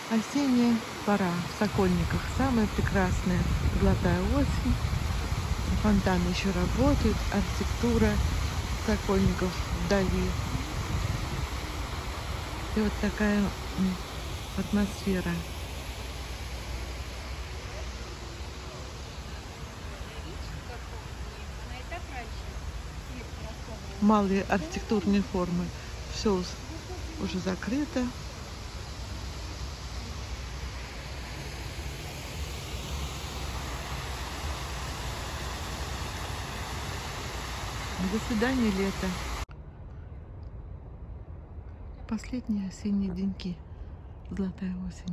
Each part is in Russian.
Осенняя пора в Сокольниках. Самая прекрасная золотая осень. Фонтаны еще работают. Архитектура Сокольников вдали. И вот такая атмосфера. Малые архитектурные формы. Все уже закрыто. До свидания, лето. Последние осенние деньки. Золотая осень.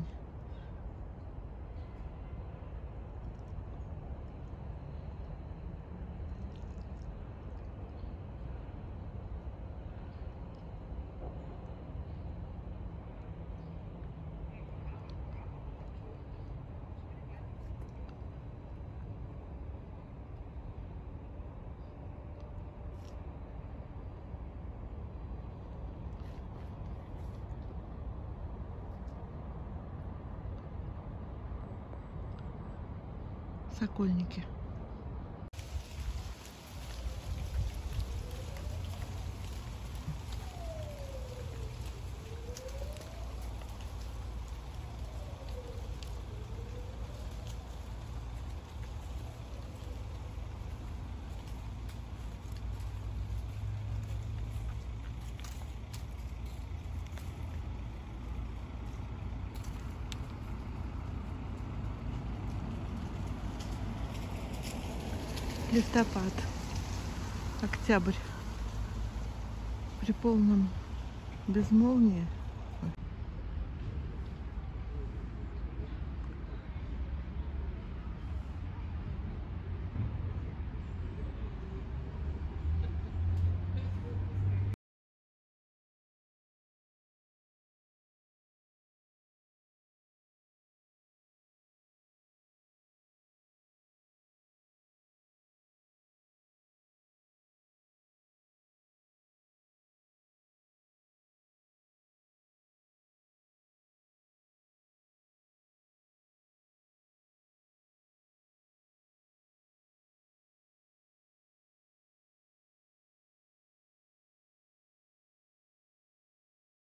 Сокольники. Листопад, октябрь. При полном безмолвии